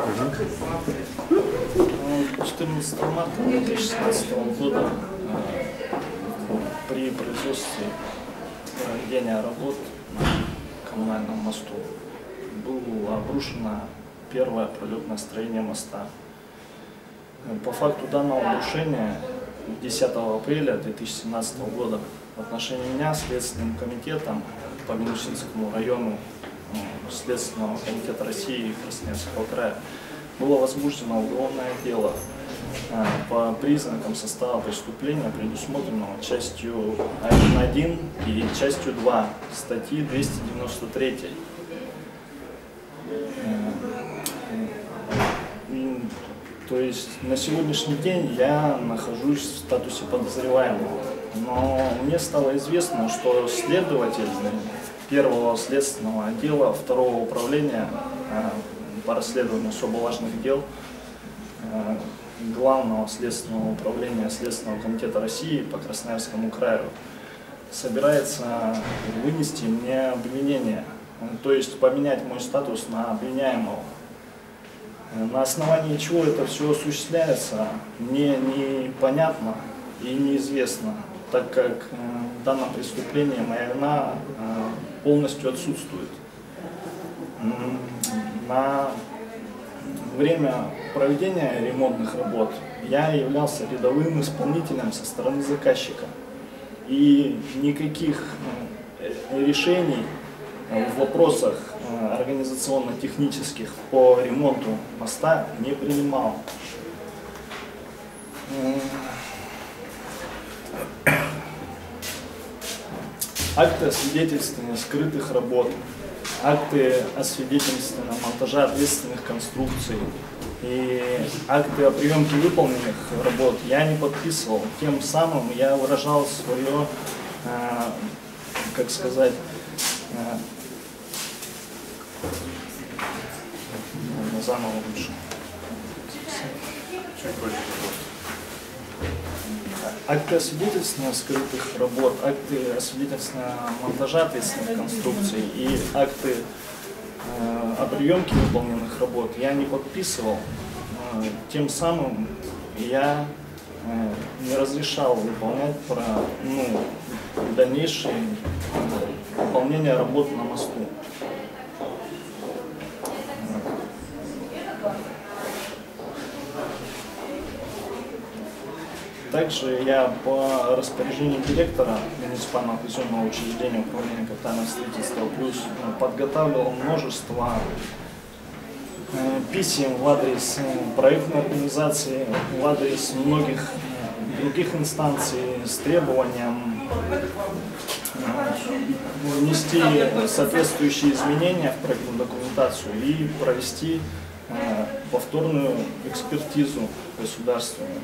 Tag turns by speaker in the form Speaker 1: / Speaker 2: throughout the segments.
Speaker 1: 14 марта 2016 года при производстве проведения работ на коммунальном мосту было обрушено первое пролетное строение моста. По факту данного нарушения 10 апреля 2017 года в отношении меня Следственным комитетом по Минусинскому району Следственного комитета России и Красноярского края было возбуждено уголовное дело по признакам состава преступления, предусмотренного частью 1.1 и частью 2 статьи 293. То есть на сегодняшний день я нахожусь в статусе подозреваемого, но мне стало известно, что следователь первого следственного отдела второго управления по расследованию особо важных дел Главного следственного управления Следственного комитета России по Красноярскому краю собирается вынести мне обвинение, то есть поменять мой статус на обвиняемого. На основании чего это все осуществляется, мне непонятно и неизвестно, так как в данном преступлении моя вина полностью отсутствует. На время проведения ремонтных работ я являлся рядовым исполнителем со стороны заказчика, и никаких решений в вопросах организационно-технических по ремонту моста не принимал. Акты освидетельствования скрытых работ, акты освидетельствования монтажа ответственных конструкций и акты о приемке выполненных работ я не подписывал. Тем самым я выражал свое, как сказать, заново лучше. Акты освидетельствования скрытых работ, акты освидетельствования монтажа ответственных конструкций и акты о приемке выполненных работ я не подписывал. Тем самым я не разрешал выполнять дальнейшее выполнение работ на мосту. Также я по распоряжению директора муниципального казенного учреждения управления капитального строительства «Плюс» подготавливал множество писем в адрес проектной организации, в адрес многих других инстанций с требованием внести соответствующие изменения в проектную документацию и провести повторную экспертизу государственную.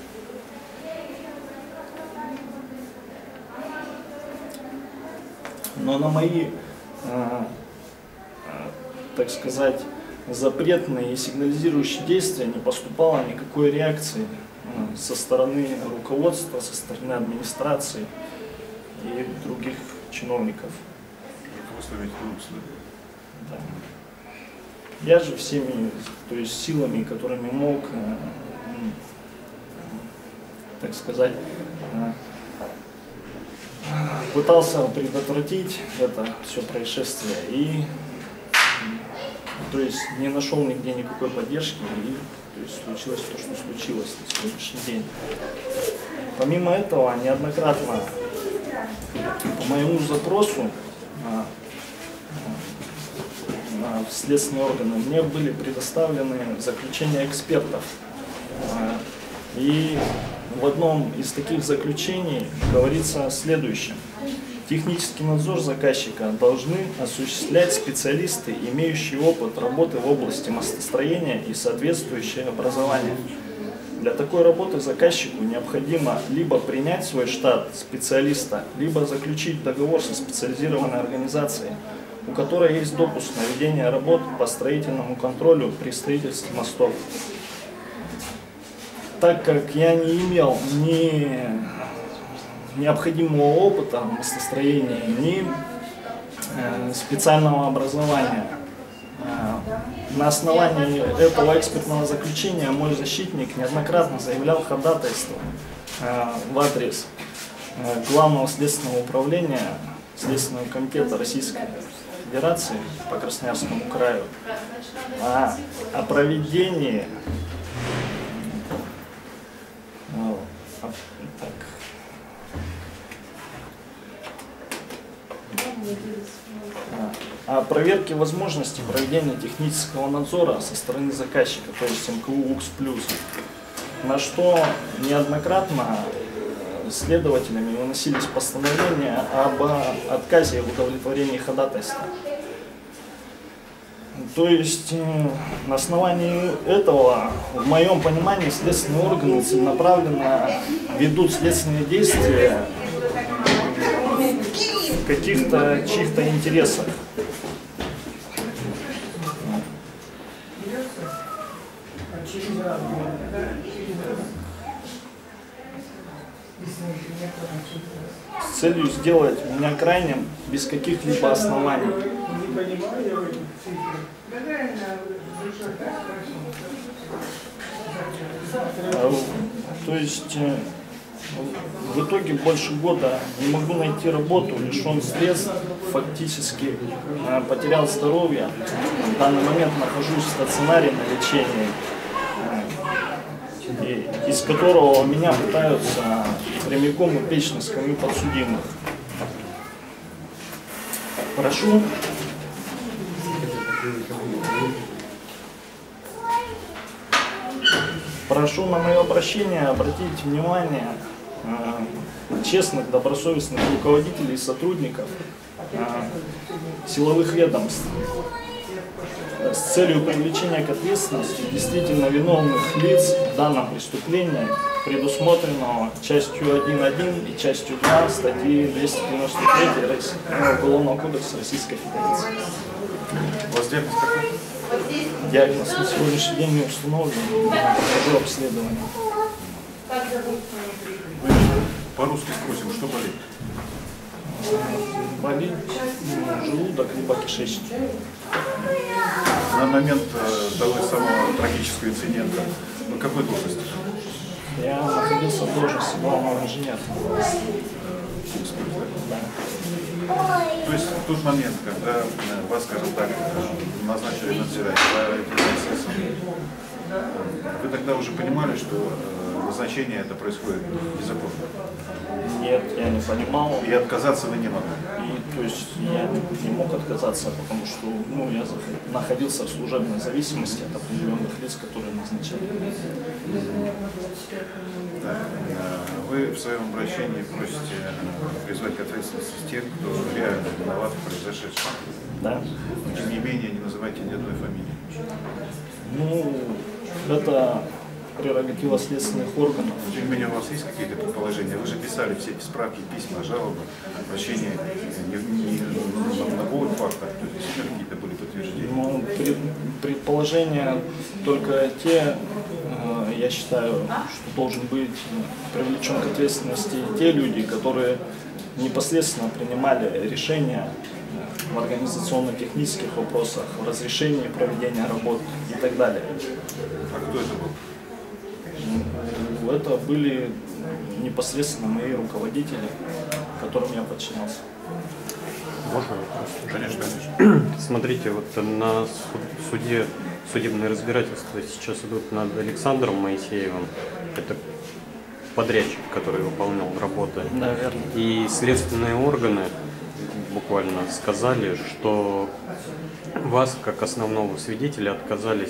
Speaker 1: Но на мои, так сказать, запретные и сигнализирующие действия не поступало никакой реакции со стороны руководства, со стороны администрации и других чиновников. Да. Я же всеми, то есть силами, которыми мог, так сказать, пытался предотвратить это все происшествие и, то есть, не нашел нигде никакой поддержки, и, то есть, случилось то, что случилось на сегодняшний день. Помимо этого, неоднократно по моему запросу в следственные органы мне были предоставлены заключения экспертов. И в одном из таких заключений говорится следующее. Технический надзор заказчика должны осуществлять специалисты, имеющие опыт работы в области мостостроения и соответствующее образование. Для такой работы заказчику необходимо либо принять в свой штат специалиста, либо заключить договор со специализированной организацией, у которой есть допуск на ведение работ по строительному контролю при строительстве мостов. Так как я не имел ни необходимого опыта мостостроения, ни специального образования На основании этого экспертного заключения мой защитник неоднократно заявлял ходатайство в адрес Главного следственного управления Следственного комитета Российской Федерации по Красноярскому краю о проведении о проверке возможности проведения технического надзора со стороны заказчика, то есть МКУ УКС+, на что неоднократно следователями выносились постановления об отказе в удовлетворении ходатайства. То есть на основании этого, в моем понимании, следственные органы целенаправленно ведут следственные действия в каких-то чьих-то интересах. С целью сделать меня крайним без каких-либо оснований. То есть в итоге больше года не могу найти работу, лишен средств, фактически потерял здоровье. В данный момент нахожусь в стационаре на лечении, из которого меня пытаются прямиком упечь на скамью подсудимых. Прошу на мое обращение обратить внимание честных, добросовестных руководителей и сотрудников силовых ведомств с целью привлечения к ответственности действительно виновных лиц в данном преступлении, предусмотренного частью 1.1 и частью 2 статьи 293 Уголовного кодекса Российской Федерации.
Speaker 2: У вас диагноз какой?
Speaker 1: Диагноз на сегодняшний день не установлен, прохожу обследование.
Speaker 2: По-русски спросим, что болит?
Speaker 1: Болит желудок, либо кишечник.
Speaker 2: На момент того самого трагического инцидента вы какой должности?
Speaker 1: Я находился в должности главного инженера. Да.
Speaker 2: То есть в тот момент, когда вас, скажем так, назначили надзирать за этим процессом, вы тогда уже понимали, что назначение это происходит незаконно?
Speaker 1: Нет, я не понимал.
Speaker 2: И отказаться вы не могли?
Speaker 1: То есть я не мог отказаться, потому что я находился в служебной зависимости от определенных лиц, которые назначали.
Speaker 2: Так, вы в своем обращении просите призвать к ответственности тех, кто реально виноват в произошедшем.
Speaker 1: Да.
Speaker 2: Тем не менее, не называйте ни одной фамилии.
Speaker 1: Это прерогатива следственных органов.
Speaker 2: Тем не менее, у вас есть какие-то предположения? Вы же писали все эти справки, письма, жалобы, обращения на повод фактов, то есть какие-то были подтверждения?
Speaker 1: Предположения только те, я считаю, что должен быть привлечен к ответственности те люди, которые непосредственно принимали решения в организационно-технических вопросах, в разрешении проведения работ и так далее.
Speaker 2: А кто это был?
Speaker 1: Это были непосредственно мои руководители, которым я подчинялся.
Speaker 3: Можно вопрос?
Speaker 2: Конечно, конечно.
Speaker 3: Смотрите, вот на суде судебные разбирательства сейчас идут над Александром Моисеевым. Это подрядчик, который выполнял работы.
Speaker 1: Наверное.
Speaker 3: И следственные органы буквально сказали, что вас, как основного свидетеля, отказались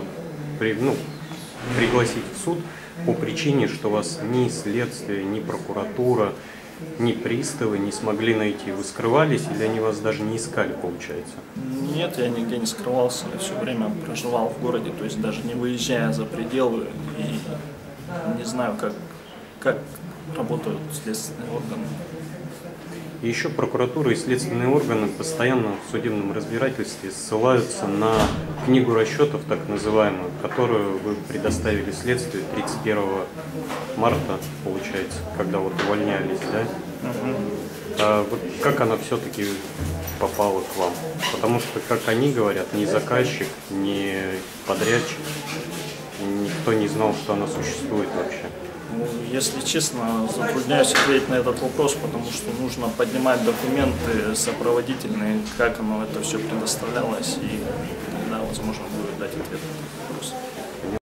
Speaker 3: пригласить в суд по причине, что вас ни следствие, ни прокуратура, ни приставы не смогли найти. Вы скрывались или они вас даже не искали, получается?
Speaker 1: Нет, я нигде не скрывался, я все время проживал в городе, то есть даже не выезжая за пределы, и не знаю, как работают следственные органы.
Speaker 3: И еще прокуратура и следственные органы постоянно в судебном разбирательстве ссылаются на книгу расчетов, так называемую, которую вы предоставили следствию 31 марта, получается, когда вот увольнялись, да? Вот как она все-таки попала к вам? Потому что, как они говорят, ни заказчик, ни подрядчик, никто не знал, что она существует вообще.
Speaker 1: Ну, если честно, затрудняюсь ответить на этот вопрос, потому что нужно поднимать документы сопроводительные, как оно это все предоставлялось, и тогда возможно будет дать ответ на этот вопрос.